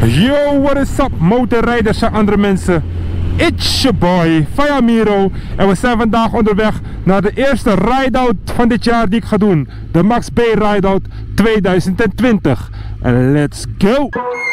Yo, what is up motorrijders en andere mensen? It's your boy, Fayamiro. En we zijn vandaag onderweg naar de eerste ride-out van dit jaar die ik ga doen. De Max B Ride-out 2020. En let's go!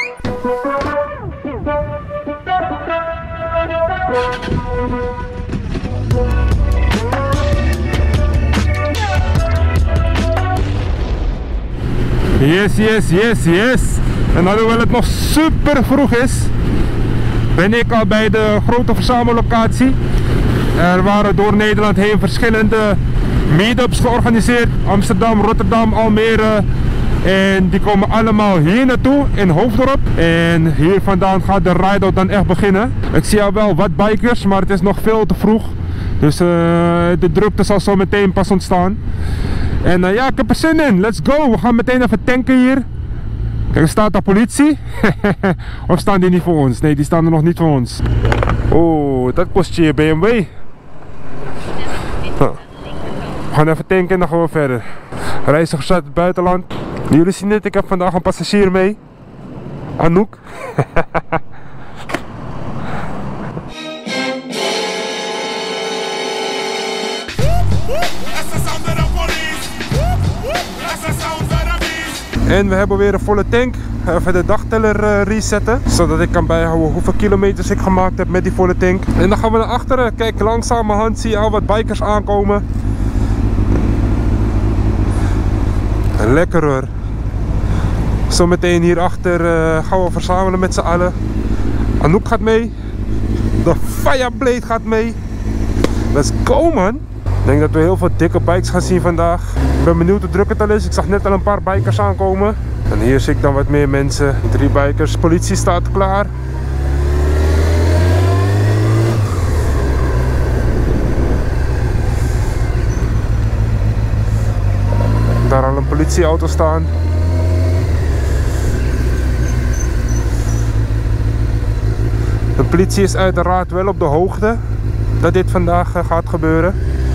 Yes. En alhoewel het nog super vroeg is, ben ik al bij de grote verzamellocatie. Er waren door Nederland heen verschillende meetups georganiseerd. Amsterdam, Rotterdam, Almere. En die komen allemaal hier naartoe in Hoofddorp. En hier vandaan gaat de ride-out dan echt beginnen. Ik zie al wel wat bikers, maar het is nog veel te vroeg. Dus de drukte zal zo meteen pas ontstaan. En ja, ik heb er zin in. Let's go. We gaan meteen even tanken hier. Kijk, er staat de politie. Of staan die niet voor ons? Nee, die staan er nog niet voor ons. Oh, dat kost je BMW. We gaan even tanken en dan gaan we verder. Reizigers uit het buitenland. Jullie zien het, ik heb vandaag een passagier mee. Anouk. En we hebben weer een volle tank. Even de dagteller resetten, zodat ik kan bijhouden hoeveel kilometers ik gemaakt heb met die volle tank. En dan gaan we naar achteren. Kijk, langzamerhand zie je al wat bikers aankomen. Lekker hoor. Zometeen hierachter gaan we verzamelen met z'n allen. Anouk gaat mee. De Fireblade gaat mee. Let's go man. Ik denk dat we heel veel dikke bikes gaan zien vandaag. Ik ben benieuwd hoe druk het al is. Ik zag net al een paar bikers aankomen. En hier zie ik dan wat meer mensen. 3 bikers. Politie staat klaar. Daar al een politieauto staan. De politie is uiteraard wel op de hoogte dat dit vandaag gaat gebeuren.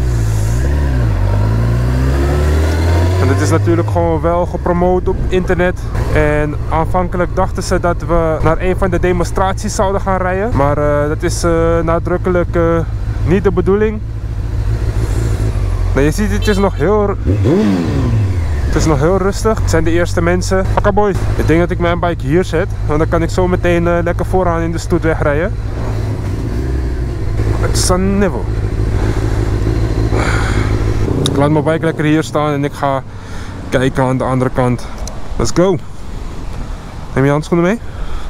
En dit is natuurlijk gewoon wel gepromoot op internet. En aanvankelijk dachten ze dat we naar een van de demonstraties zouden gaan rijden. Maar dat is nadrukkelijk niet de bedoeling. Nou, je ziet, het is nog heel rustig. Het zijn de eerste mensen. Akkaboy. Ik denk dat ik mijn bike hier zet. Want dan kan ik zo meteen lekker vooraan in de stoet wegrijden. Het is een niveau. Ik laat mijn bike lekker hier staan en ik ga kijken aan de andere kant. Let's go! Neem je handschoenen mee?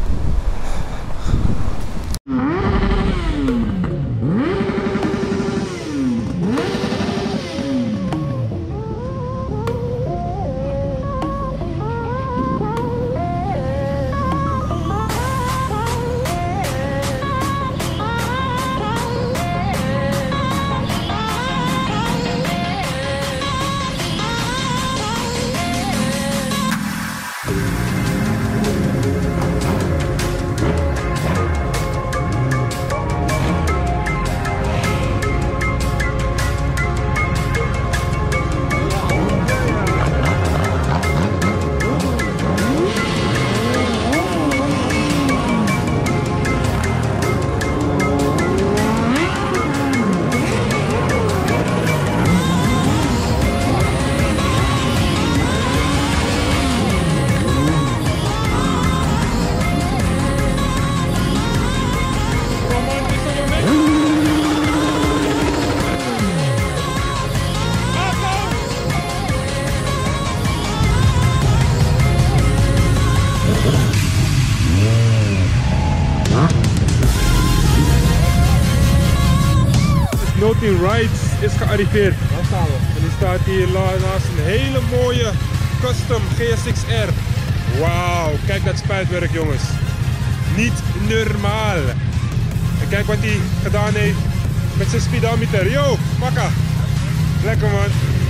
Naughty Rides is gearriveerd. Daar staan we. En die staat hier naast een hele mooie custom GSX-R. Wauw, kijk dat spuitwerk jongens. Niet normaal. En kijk wat hij gedaan heeft met zijn speedometer. Yo, makka. Lekker man.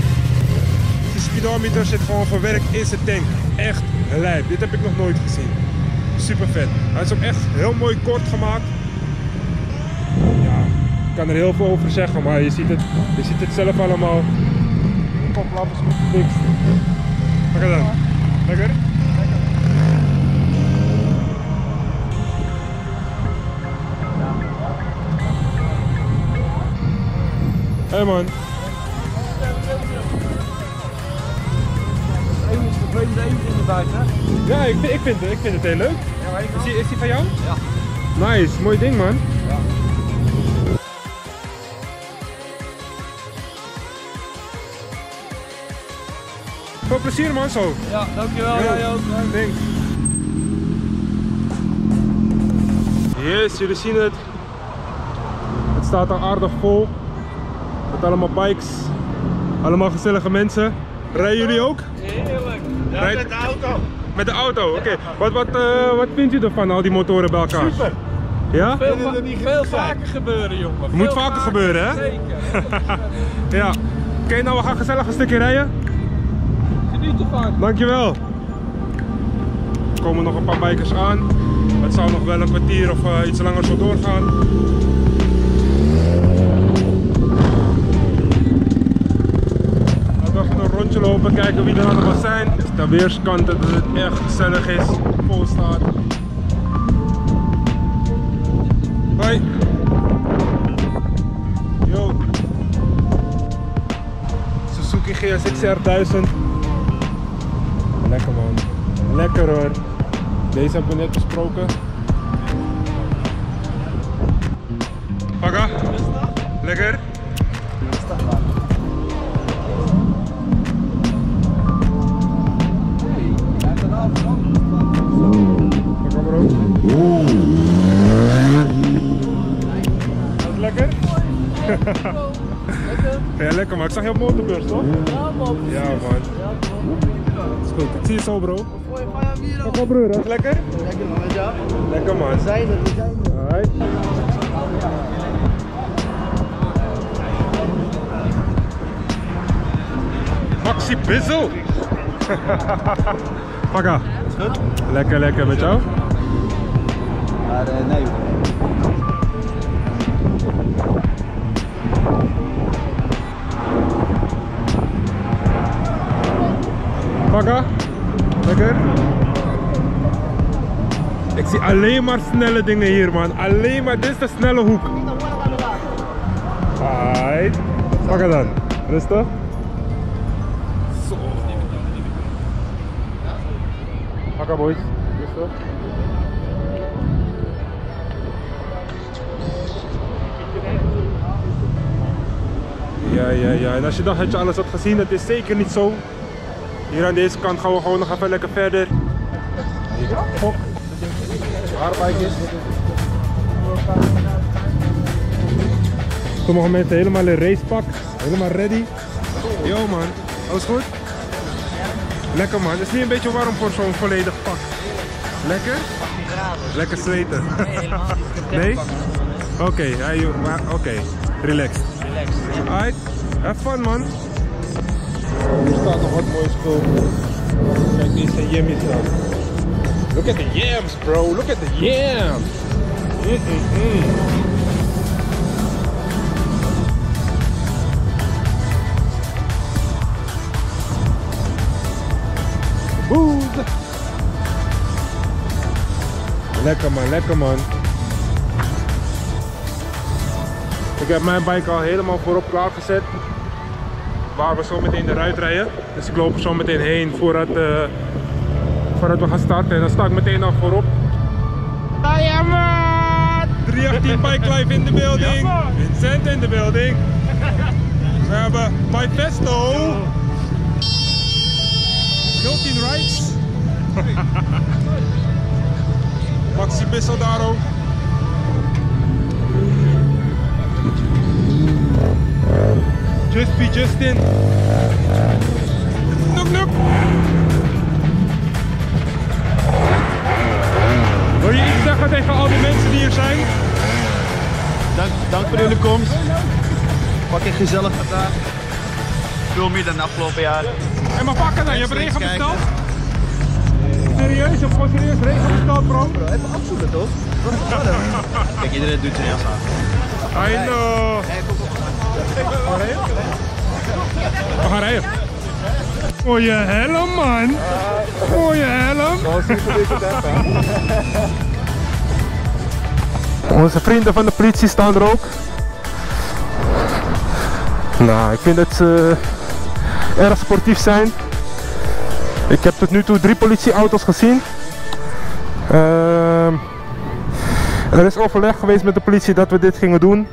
Die speedometer zit gewoon verwerkt in zijn tank. Echt lijp. Dit heb ik nog nooit gezien. Super vet. Hij is ook echt heel mooi kort gemaakt. Ja, ik kan er heel veel over zeggen, maar je ziet het zelf allemaal. Koplappers goed gefixt. Lekker dan. Lekker? Mooi man. Ja, ik vind het heel leuk. Is die van jou? Ja. Nice, mooi ding man. Ja. Veel plezier man zo. Ja, dankjewel. Jij ook. Thanks. Yes, jullie zien het. Het staat al aardig vol. Met allemaal bikes. Allemaal gezellige mensen. Rijden jullie ook? Heerlijk. Ja, Rijden... met de auto. Met de auto, oké. Wat vindt u ervan, al die motoren bij elkaar? Super. Ja? Veel vaker gebeuren, jongen. Het moet vaker gebeuren, hè? Zeker. Ja. Oké, nou we gaan gezellig een stukje rijden. Geniet ervan. Dankjewel. Er komen nog een paar bikers aan. Het zal nog wel een kwartier of iets langer zo doorgaan. Laten we even een rondje lopen, kijken wie er allemaal zijn. Het is de weerskanten dat het echt gezellig is, vol staat. Hoi. Yo. Suzuki GSX-R 1000. Lekker man. Lekker hoor. Deze hebben we net besproken. Paga. Lekker. Paga bro. Dat is lekker? Ja, lekker man. Ik zag je op motorbeurs toch? Ja man. Ja man. Dat is goed. Ik zie je zo bro. Paga broer, dat is lekker? Lekker man, ja. Lekker man. We zijn er. Alright. Maxi Bizzle. Paga. Is goed? Lekker, lekker met jou? Maar nee. Paga. Lekker. Ik zie alleen maar snelle dingen hier man. Alleen maar, dit is de snelle hoek. Alright. Paga dan. Rustig. Zo. Paga boys. Rustig. Ja. En als je dacht dat je alles had gezien, dat is zeker niet zo. Hier aan deze kant gaan we gewoon nog even lekker verder. Fok. Haarbike is. Sommige mensen helemaal in racepak. Helemaal ready. Yo man, alles goed? Lekker man, het is niet een beetje warm voor zo'n volledig pak. Lekker? Lekker zweten. Nee, helemaal niet. Nee? Oké, relaxed. Alright, have fun man. Hier staat nog wat moois spul. Kijk, die zijn yummies dan. Look at the yams bro, look at the yams. Boed. Lekker man. Ik heb mijn bike al helemaal voorop klaargezet. Waar we zo meteen eruit rijden. Dus ik loop er zo meteen heen voordat we gaan starten. En dan sta ik meteen al voorop. Ah ja man! 318 Bike Life in de building. Ja, Vincent in de building. We hebben My Festo. 010 rides. Maxi Bizzle daar ook. Just be Justin. Noep. Wil je iets zeggen tegen al die mensen die hier zijn? Dank voor jullie komst. Pak ik gezellig vandaag. Veel meer dan afgelopen jaar. En maar pakken dan, je hebt regen besteld? Serieus? Je hebt gewoon serieus regen besteld bro? Bro, even afzoeken toch? Wat is het dan? Kijk, iedereen doet zijn jas aan. I know. We gaan rijden. Mooie helm man. Mooie helm. Onze vrienden van de politie staan er ook. Nou, ik vind dat ze erg sportief zijn. Ik heb tot nu toe 3 politieauto's gezien. Er is overleg geweest met de politie dat we dit gingen doen.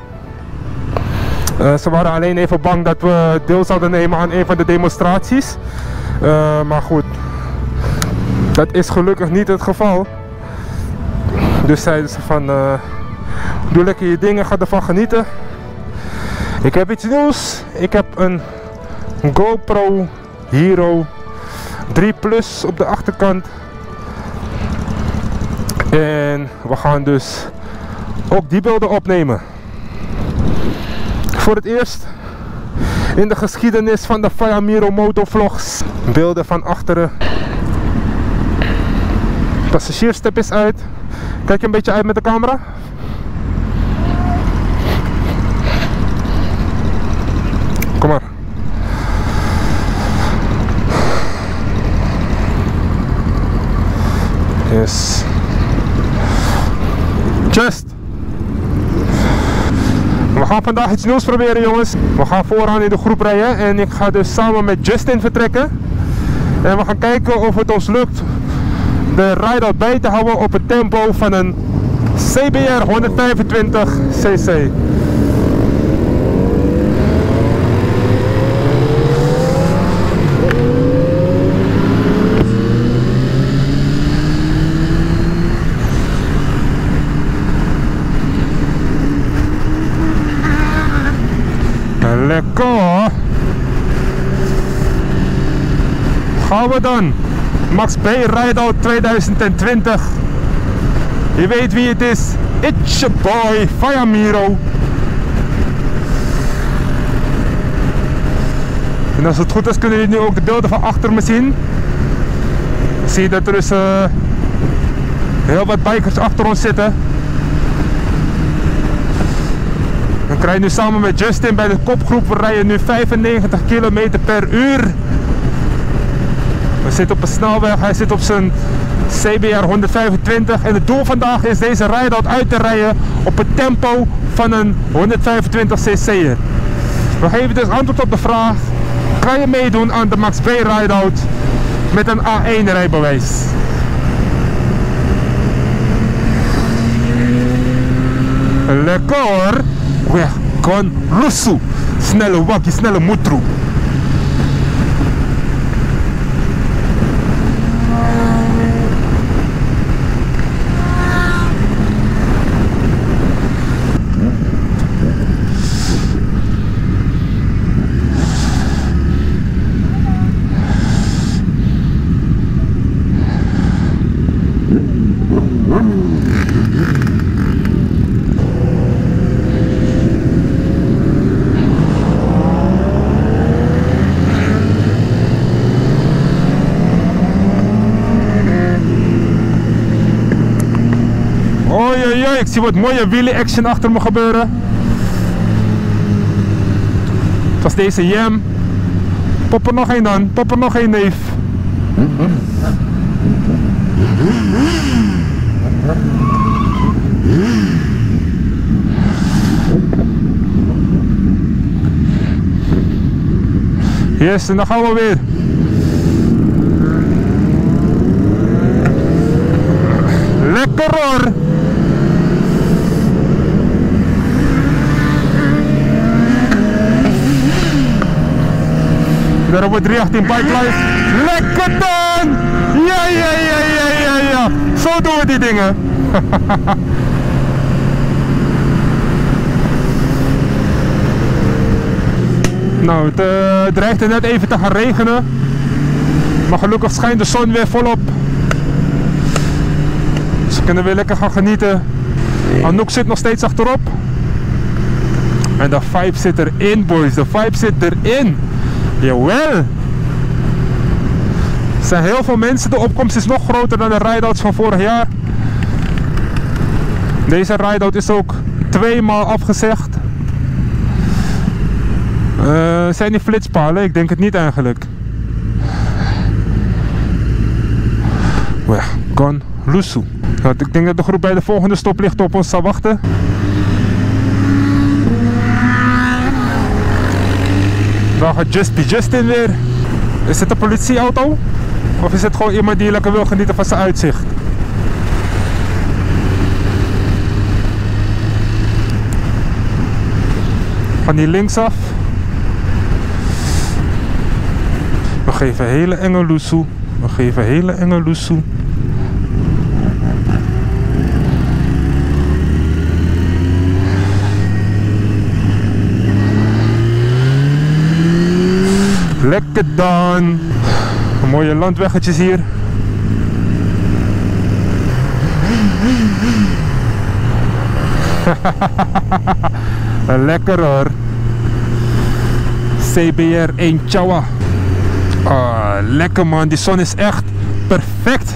Ze waren alleen even bang dat we deel zouden nemen aan een van de demonstraties. Maar goed, dat is gelukkig niet het geval. Dus zeiden ze van, doe lekker je dingen, ga ervan genieten. Ik heb iets nieuws. Ik heb een GoPro Hero 3 Plus op de achterkant. En we gaan dus ook die beelden opnemen. Voor het eerst in de geschiedenis van de Fayamiro motovlogs. Beelden van achteren. Passagiersstep is uit. Kijk je een beetje uit met de camera? Kom maar. Yes. Just. We gaan vandaag iets nieuws proberen, jongens. We gaan vooraan in de groep rijden en ik ga dus samen met Justin vertrekken. En we gaan kijken of het ons lukt de ride-out bij te houden op het tempo van een CBR 125 cc. Lekker! Gaan we dan? Max B Ride-out 2020. Je weet wie het is. It's your boy Fayamiro. En als het goed is kunnen jullie nu ook de beelden van achter me zien. Zie je dat er dus heel wat bikers achter ons zitten. Dan krijg je nu samen met Justin bij de kopgroep. We rijden nu 95 km per uur. We zitten op een snelweg, hij zit op zijn CBR 125 en het doel vandaag is deze ride-out uit te rijden op het tempo van een 125 cc'er. We geven dus antwoord op de vraag, kan je meedoen aan de Max B ride-out met een A1 rijbewijs? Lekker hoor! We gaan Lusu! Snelle wakkie, snelle mutru! Oei, ik zie wat mooie wheelie action achter me gebeuren. Het was deze jam. Pop er nog één dan, pop er nog één neef. Yes, en dan gaan we weer. Lekker hoor! Daar op het 318 Bike Life. Lekker dan! Ja. Zo doen we die dingen. Nou, het dreigt er net even te gaan regenen. Maar gelukkig schijnt de zon weer volop. Dus we kunnen weer lekker gaan genieten. Anouk zit nog steeds achterop. En de vibe zit erin, boys. De vibe zit erin. Jawel! Er zijn heel veel mensen. De opkomst is nog groter dan de ride-outs van vorig jaar. Deze ride-out is ook 2 maal afgezegd. Zijn die flitspalen? Ik denk het niet eigenlijk. We gaan Lusu. Ik denk dat de groep bij de volgende stoplicht op ons zal wachten. Daar gaat Justin weer. Is het een politieauto? Of is het gewoon iemand die lekker wil genieten van zijn uitzicht? Van die linksaf. We geven hele enge loesoe. We geven hele enge loesoe. Lekker dan. Mooie landweggetjes hier. Lekker hoor. CBR 1 Chawa. Lekker man, die zon is echt perfect.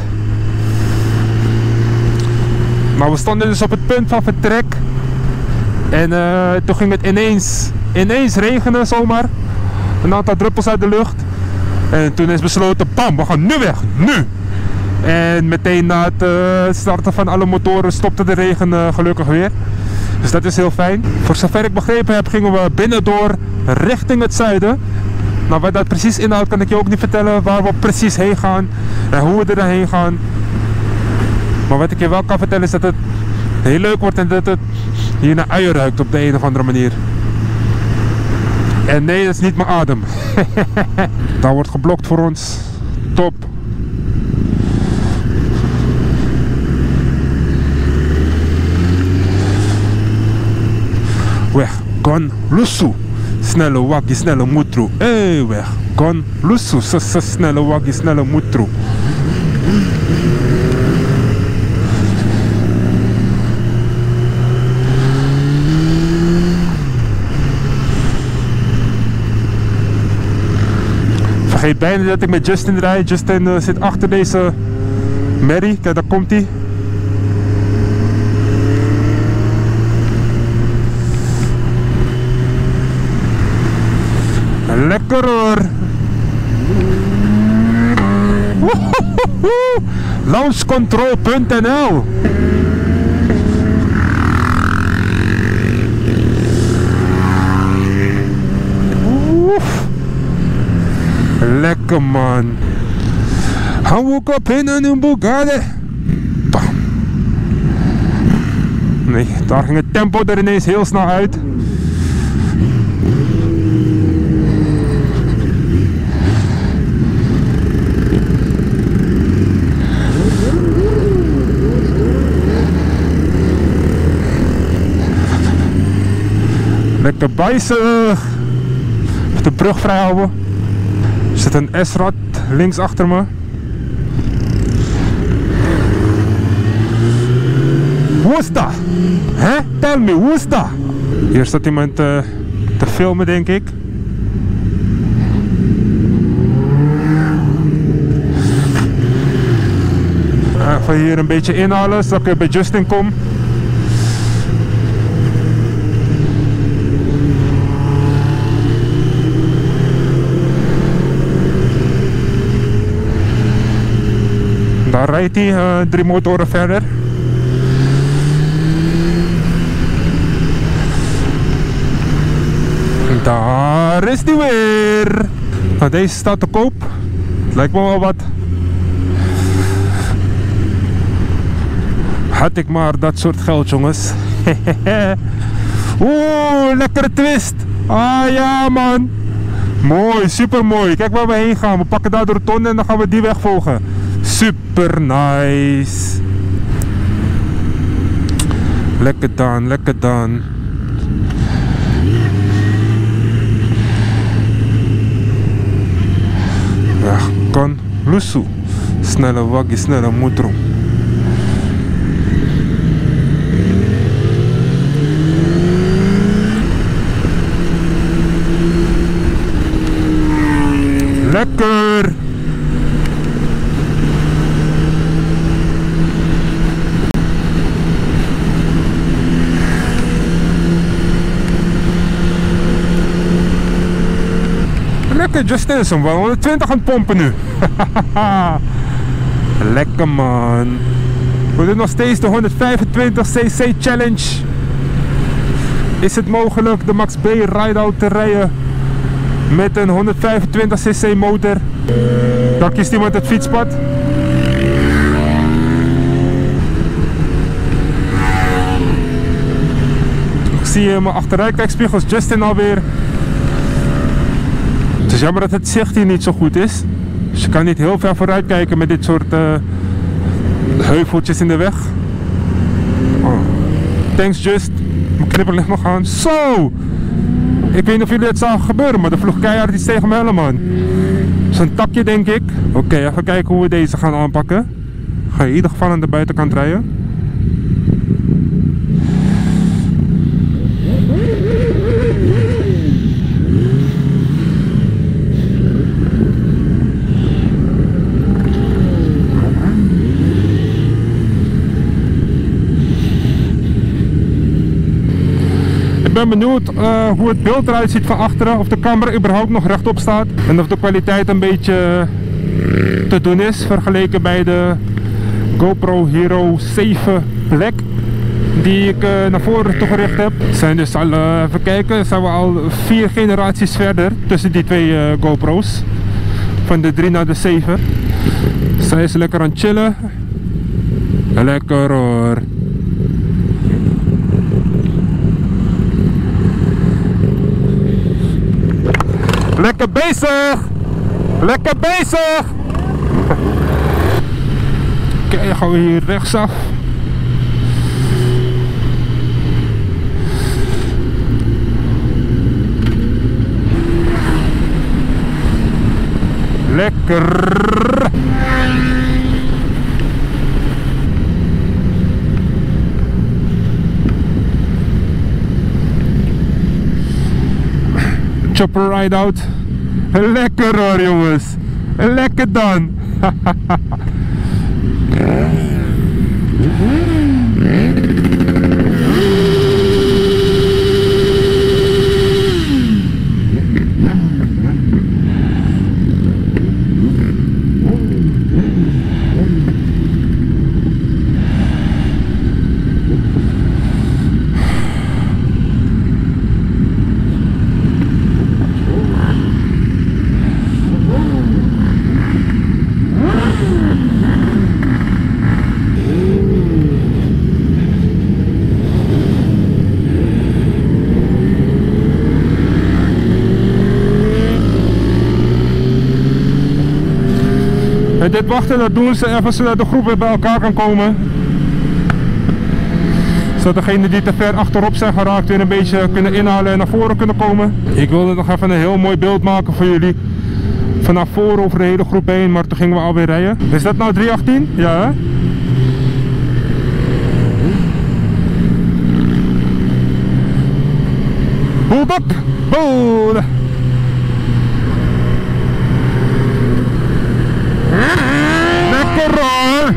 Maar we stonden dus op het punt van vertrek. En toen ging het ineens regenen zomaar. Een aantal druppels uit de lucht. En toen is besloten, bam, we gaan nu weg, nu! En meteen na het starten van alle motoren stopte de regen gelukkig weer. Dus dat is heel fijn. Voor zover ik begrepen heb, gingen we binnendoor richting het zuiden. Nou, wat dat precies inhoudt kan ik je ook niet vertellen, waar we precies heen gaan en hoe we erheen gaan. Maar wat ik je wel kan vertellen is dat het heel leuk wordt en dat het hier naar uien ruikt op de een of andere manier. En nee, dat is niet mijn adem. Daar wordt geblokt voor ons. Top. Weg. Gon lusu. Snelle waggie, snelle mutru. Hey, weg. Gon lusu. Snelle waggie, snelle mutru. Vergeet bijna dat ik met Justin rijd. Justin zit achter deze Mary. Kijk, daar komt hij. Lekker hoor. Launchcontrol.nl. Lekker man. Hou ook op in een Bugatti. Bam. Nee, daar ging het tempo er ineens heel snel uit. Lekker bijzig. De brug vrij houden. Er zit een S-rad links achter me. Hoe is dat? Hè? Tell me, hoe is dat? Hier staat iemand te filmen, denk ik. Even hier een beetje inhalen, zodat ik bij Justin kom. Daar rijdt hij 3 motoren verder. Daar is hij weer. Nou, deze staat te koop. Lijkt me wel wat. Had ik maar dat soort geld, jongens. Oeh, lekkere twist. Ah ja man. Mooi, super mooi. Kijk waar we heen gaan. We pakken daar de rotonde en dan gaan we die weg volgen. Super nice. Lekker dan, lekker dan. Ja, kan lusu. Snelle waggie, snelle mutru. Lekker. Lekker, Justin is hem wel 120 aan het pompen nu. Lekker man. We doen nog steeds de 125cc challenge. Is het mogelijk de Max B ride-out te rijden met een 125cc motor. Dan kiest iemand het fietspad. Ik zie mijn achteruitkijkspiegels Justin alweer. Het is jammer dat het zicht hier niet zo goed is. Dus je kan niet heel ver vooruit kijken met dit soort heuveltjes in de weg. Oh. Thanks Just. Mijn knipper ligt nog aan. Zo! Ik weet niet of jullie het zagen gebeuren, maar er vloog keihard iets tegen mijn helm aan. Zo'n takje denk ik. Oké, even kijken hoe we deze gaan aanpakken. Ga je in ieder geval aan de buitenkant rijden. Ik ben benieuwd hoe het beeld eruit ziet van achteren, of de camera überhaupt nog rechtop staat en of de kwaliteit een beetje te doen is vergeleken bij de GoPro Hero 7 Black die ik naar voren toegericht heb. Zijn dus al, even kijken, zijn we al 4 generaties verder tussen die twee GoPro's, van de 3 naar de 7. Zij is lekker aan het chillen. Lekker hoor. Lekker bezig! Lekker bezig! Oké, gaan we hier rechtsaf. Lekker! Chopper ride out. Lekker hoor jongens. Lekker dan. En dit wachten, dat doen ze even zodat de groep weer bij elkaar kan komen. Zodat degenen die te ver achterop zijn geraakt weer een beetje kunnen inhalen en naar voren kunnen komen. Ik wilde nog even een heel mooi beeld maken voor jullie. Vanaf voren over de hele groep heen, maar toen gingen we alweer rijden. Is dat nou 318? Ja hè? Bulldog! Bulldog! Lekker hoor!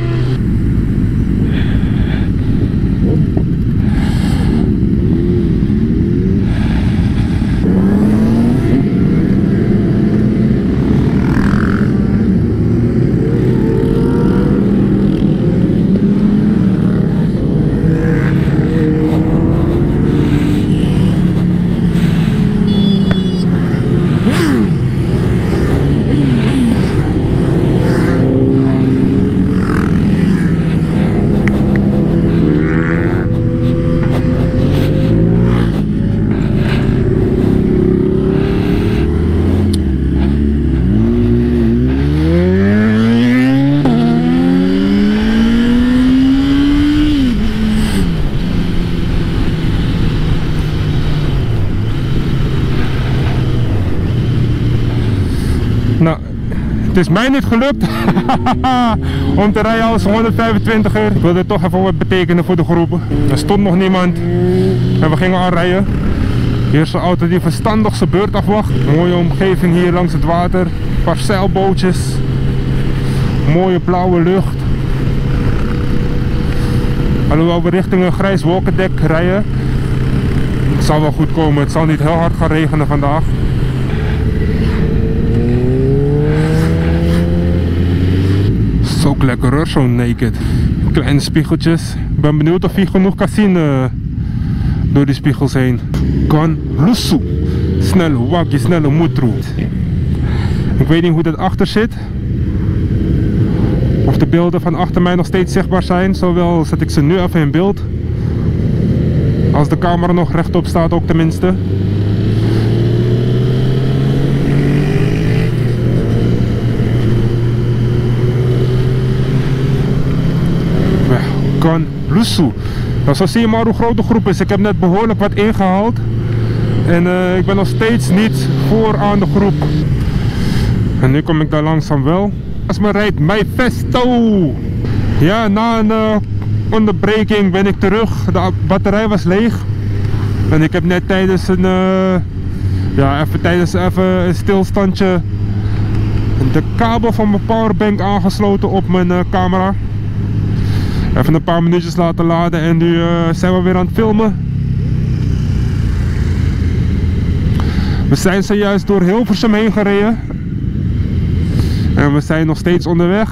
Nou, het is mij niet gelukt om te rijden als 125er. Ik wilde toch even wat betekenen voor de groep. Er stond nog niemand en we gingen aanrijden. Hier is een auto die verstandig zijn beurt afwacht. Mooie omgeving hier langs het water. Een paar zeilbootjes. Mooie blauwe lucht. Alhoewel we richting een grijs wolkendek rijden. Het zal wel goed komen. Het zal niet heel hard gaan regenen vandaag. Het is ook lekker hoor, zo'n naked. Kleine spiegeltjes. Ik ben benieuwd of hij genoeg kan zien door die spiegels heen. Kan Lusu. Het is Snelle waggie, snelle moedroe. Ik weet niet hoe dat achter zit. Of de beelden van achter mij nog steeds zichtbaar zijn. Zowel zet ik ze nu even in beeld. Als de camera nog rechtop staat ook tenminste. Kan Lusu. Nou, zo zie je maar hoe groot de groep is. Ik heb net behoorlijk wat ingehaald. En ik ben nog steeds niet vooraan de groep. En nu kom ik daar langzaam wel. Als me rijdt Manifesto. Ja, na een onderbreking ben ik terug. De batterij was leeg. En ik heb net tijdens een even een stilstandje de kabel van mijn powerbank aangesloten op mijn camera. Even een paar minuutjes laten laden en nu zijn we weer aan het filmen. We zijn zojuist door Hilversum heen gereden. En we zijn nog steeds onderweg.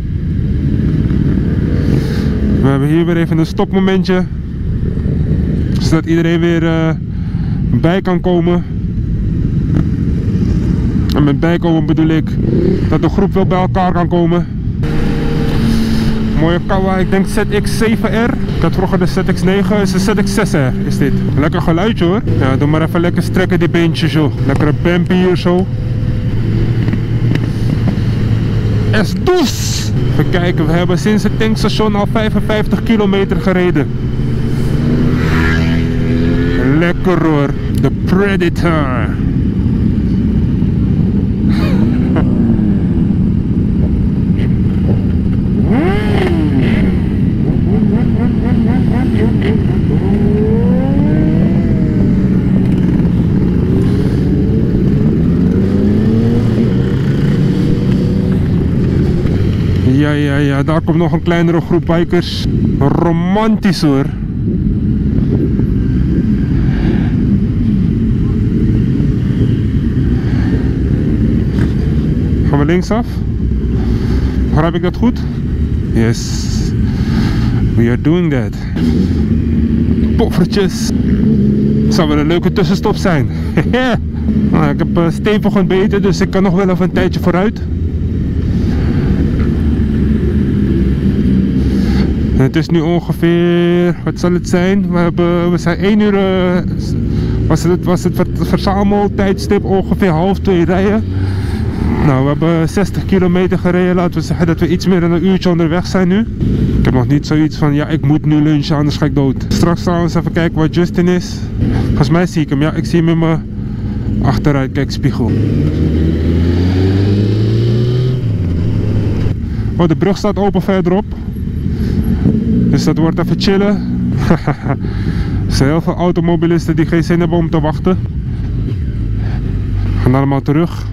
We hebben hier weer even een stopmomentje. Zodat iedereen weer bij kan komen. En met bijkomen bedoel ik dat de groep wel bij elkaar kan komen. Mooie Kawa, ik denk ZX7R. Ik had vroeger de ZX9, is de ZX6R is dit. Lekker geluidje hoor. Ja, doe maar even lekker strekken die beentjes joh. Lekkere bumpy hier zo. Estus! Even kijken, we hebben sinds het tankstation al 55 kilometer gereden. Lekker hoor. De Predator. Ja, daar komt nog een kleinere groep bikers. Romantisch hoor. Gaan we linksaf? Begrijp ik dat goed? Yes. We are doing that. Poffertjes. Het zou wel een leuke tussenstop zijn. Nou, ik heb stevig ontbeten, dus ik kan nog wel even een tijdje vooruit. Het is nu ongeveer, wat zal het zijn? We zijn 1 uur, was het verzameltijdstip ongeveer 1:30 rijden. Nou, we hebben 60 kilometer gereden, laten we zeggen dat we iets meer dan een uurtje onderweg zijn nu. Ik heb nog niet zoiets van, ja ik moet nu lunchen, anders ga ik dood. Straks trouwens even kijken waar Justin is. Volgens mij zie ik hem, ja ik zie hem in mijn achteruitkijkspiegel. Oh, de brug staat open verderop. Dus dat wordt even chillen. Er zijn heel veel automobilisten die geen zin hebben om te wachten. Gaan allemaal terug.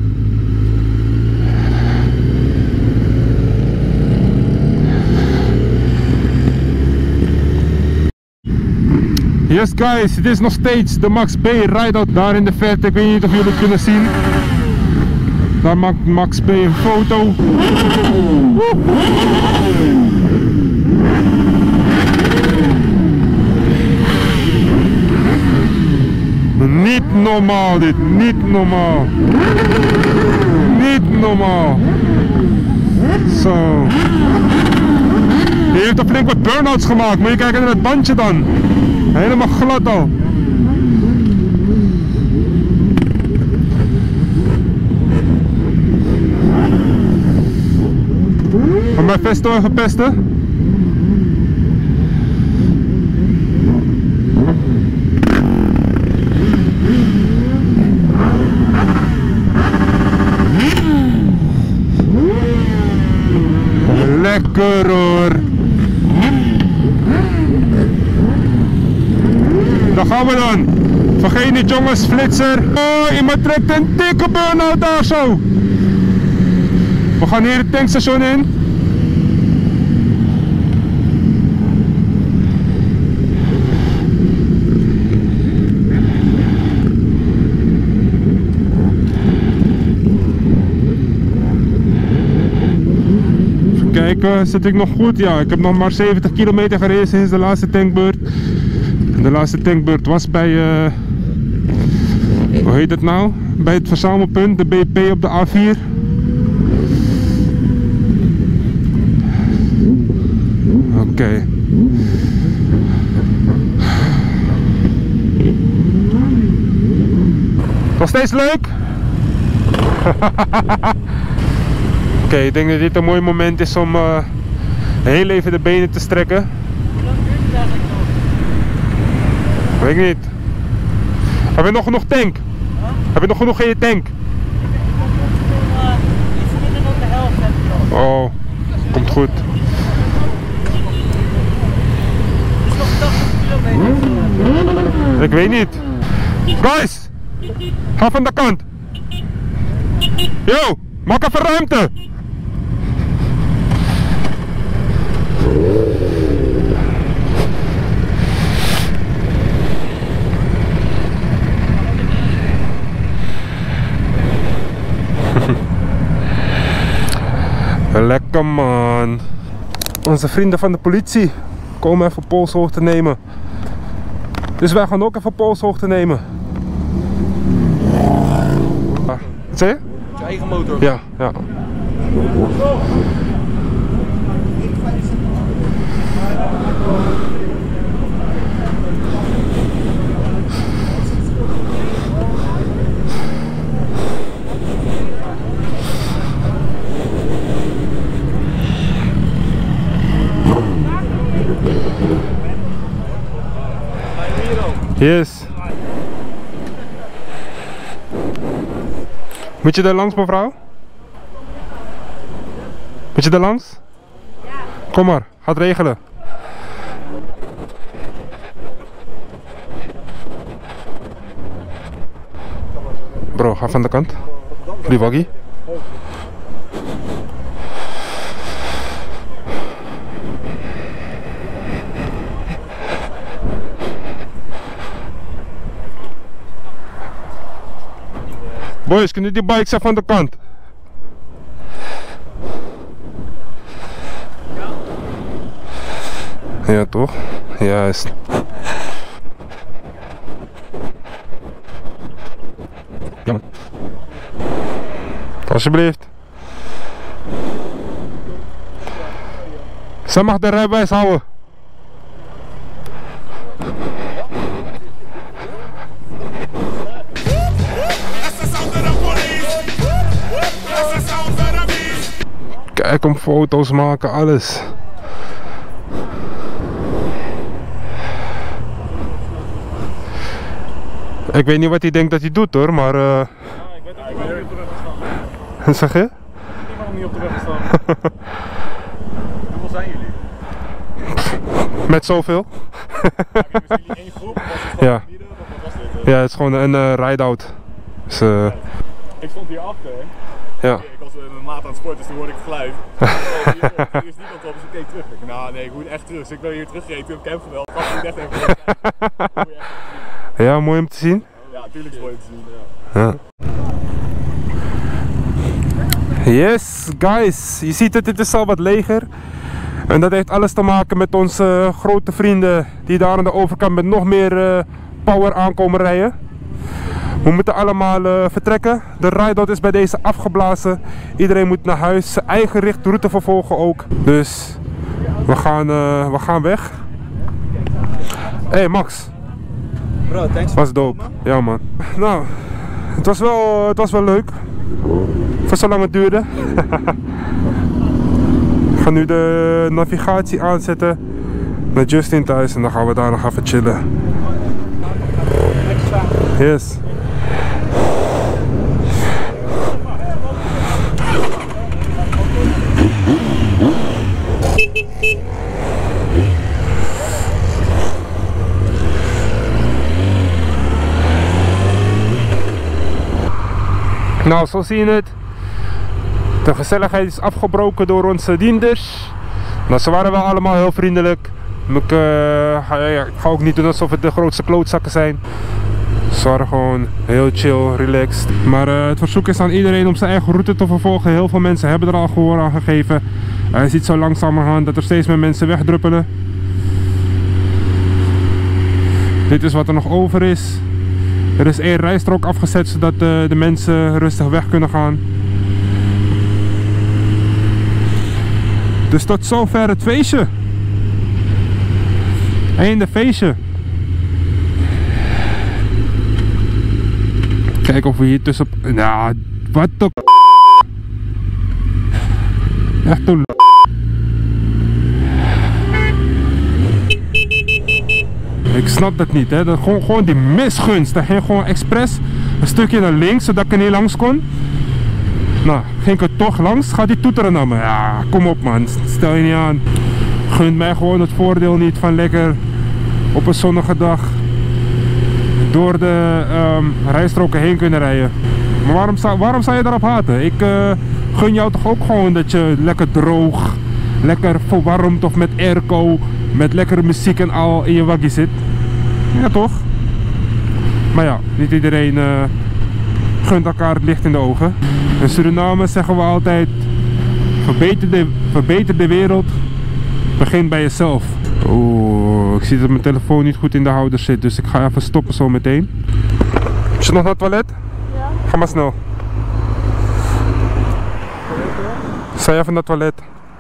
Yes guys, het is nog steeds de Max B ride-out daar in de verte. Ik weet niet of jullie het kunnen zien. Daar maakt Max B een foto. Niet normaal dit, niet normaal. Niet normaal. Zo. Die heeft er flink wat burn-outs gemaakt, moet je kijken naar het bandje dan. Helemaal glad al. Gaan mijn Vesto even pesten? Lekker hoor. Daar gaan we dan. Vergeet niet jongens, flitser. Oh, iemand trekt een dikke burn-out daar zo. We gaan hier het tankstation in. Kijken, zit ik nog goed? Ja, ik heb nog maar 70 kilometer gereden sinds de laatste tankbeurt. En de laatste tankbeurt was bij Hoe heet het nou? Bij het verzamelpunt, de BP op de A4. Oké. Nog steeds leuk? Oké, ik denk dat dit een mooi moment is om heel even de benen te strekken. Hoe lang duurt het eigenlijk nog? Weet ik niet. Heb je nog genoeg tank? Huh? Heb je nog genoeg in je tank? Iets minder dan de helft heb ik al. Oh, komt goed. Het is nog 80 kilometer. Ik weet niet. Guys! Ga van de kant. Yo, maak even ruimte. Lekker man. Onze vrienden van de politie komen even polshoogte nemen. Dus wij gaan ook even polshoogte nemen. Wat zei je? Zijn eigen motor. Ja, ja. Yes. Moet je daar langs, mevrouw? Moet je daar langs? Ja. Kom maar, ga het regelen. Bro, ga van de kant. Die waggy. Boys, kunnen die bikes even van de kant? Ja, toch? Juist. Ja, man. Alsjeblieft. Zij mag de rijbewijs houden. Kijk om foto's maken, alles. Ik weet niet wat hij denkt dat hij doet hoor, maar Ja, ik weet ook niet waarom je op de weg gestaan. Zeg je? Ik weet niet waarom je op de weg gestaan. Hoeveel zijn jullie? Met zoveel? Zijn jullie één groep? Was het gewoon Ja. midden? Of wat was dit? Ja, het is gewoon een ride-out. Dus, Ik stond hier achter, hè. ja. Ik was met mijn maat aan het sporten, dus toen hoorde ik geluid. Er is niemand op, dus ik keek terug. Ik dacht, nou nee, ik moet echt terug. Dus ik ben hier teruggereden, toen heb ik hem gebeld. Gast, ik echt even kijken. Ja, mooi om te zien. Ja, tuurlijk is het mooi om te zien. Ja. Ja. Yes, guys, je ziet het, dit is al wat leger. En dat heeft alles te maken met onze grote vrienden die daar aan de overkant met nog meer power aankomen rijden. We moeten allemaal vertrekken. De ride-out is bij deze afgeblazen. Iedereen moet naar huis, zijn eigen route vervolgen ook. Dus we gaan weg. Hey Max. Bro, thanks. Was dope. Ja man. Nou, het was wel leuk. Voor zolang het duurde. Ik ga nu de navigatie aanzetten naar Justin thuis en dan gaan we daar nog even chillen. Yes. Nou, zo zie je het. De gezelligheid is afgebroken door onze dienders. Nou, ze waren wel allemaal heel vriendelijk. Ik ga ook niet doen alsof het de grootste klootzakken zijn. Ze waren gewoon heel chill, relaxed. Maar het verzoek is aan iedereen om zijn eigen route te vervolgen. Heel veel mensen hebben er al gehoor aan gegeven. Je ziet zo langzamerhand dat er steeds meer mensen wegdruppelen. Dit is wat er nog over is. Er is 1 rijstrook afgezet zodat de mensen rustig weg kunnen gaan. Dus tot zover het feestje. Einde feestje. Kijk of we hier tussenop... Nou, wat de... Echt een... Ik snap dat niet, hè. Dat gewoon die misgunst. Daar ging gewoon expres een stukje naar links, zodat ik er niet langs kon. Nou, ging ik er toch langs. Gaat die toeteren naar me? Ja, kom op man. Stel je niet aan. Gunt mij gewoon het voordeel niet van lekker op een zonnige dag door de rijstroken heen kunnen rijden. Maar waarom zou je daarop haten? Ik gun jou toch ook gewoon dat je lekker droog, lekker verwarmd of met airco, met lekkere muziek en al in je waggie zit. Ja toch? Maar ja, niet iedereen gunt elkaar het licht in de ogen. In Suriname zeggen we altijd, verbeter de wereld, begin bij jezelf. Oeh, ik zie dat mijn telefoon niet goed in de houder zit, dus ik ga even stoppen zo meteen. Is je nog naar het toilet? Ja. Ga maar snel. Sta je even naar het toilet?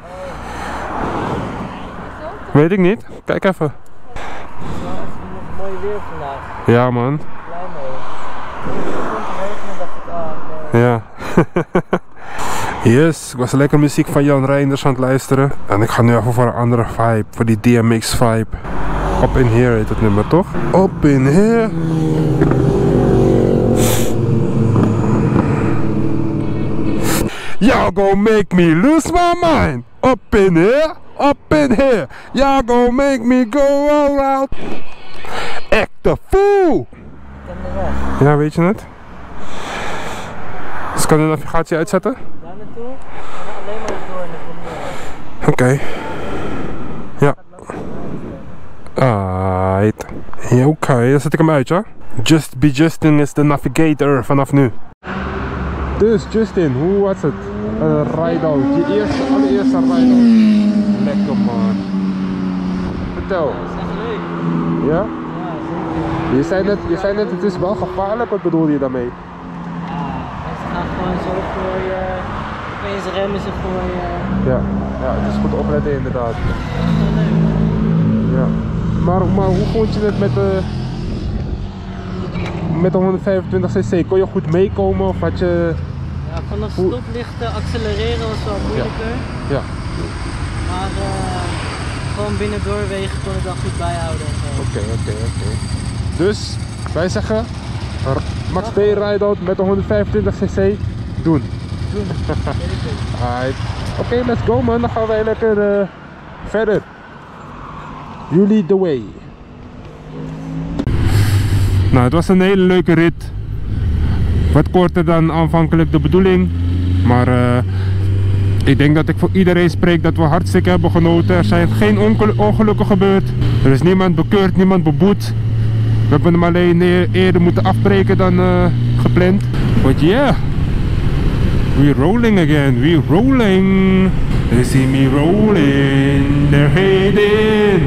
Weet ik niet, kijk even. Het is wel echt nog mooi weer vandaag. Ja man. Blij mee. Het begon te regenen, dacht ik, nee. Ja. Yes, ik was lekker muziek van Jan Reinders aan het luisteren. En ik ga nu even voor een andere vibe, voor die DMX vibe. Up in Here heet het nummer toch? Up in Here. Y'all gon' make me lose my mind. Up in here, up in here. Y'all gon' make me go all out. Act a fool. Ik ken de weg. Ja, weet je het? Dus kan de navigatie uitzetten? Daar naartoe? En alleen maar door en dan kom je. Oké. Ja. Right. Ja, oké, dan zet ik hem uit, ja? Just Be Justin is de navigator vanaf nu. Dus Justin, hoe was het? Ride-out, je allereerste ride-out. Lekker man. Vertel. Dat is echt leuk. Ja? Ja, zeker. Je zei net, het is wel gevaarlijk, wat bedoel je daarmee? Ja, mensen gaan gewoon zo voor je. Opeens remmen ze voor je. Ja, ja, het is goed opletten inderdaad. Dat is wel leuk. Ja. Maar hoe vond je het met de 125cc? Kon je goed meekomen of had je... Ja, vanaf stoplichten accelereren was wel moeilijker. Ja. Maar gewoon binnen doorwegen kon ik wel goed bijhouden en zo. Oké. Dus wij zeggen Max B ride-out met de 125cc doen. Alright. Oké, let's go man, dan gaan wij lekker verder. You lead the way. Nou, het was een hele leuke rit. Wat korter dan aanvankelijk de bedoeling. Maar ik denk dat ik voor iedereen spreek dat we hartstikke hebben genoten. Er zijn geen ongelukken gebeurd. Er is niemand bekeurd, niemand beboet. We hebben hem alleen eerder moeten afbreken dan gepland. But yeah, we're rolling again, we're rolling. They see me rolling, they're heading.